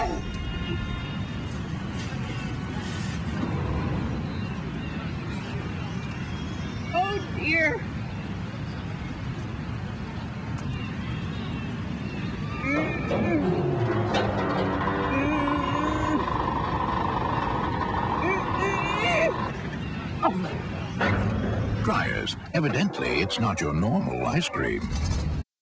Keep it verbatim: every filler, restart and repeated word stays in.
Oh dear. Dryers, evidently it's not your normal ice cream.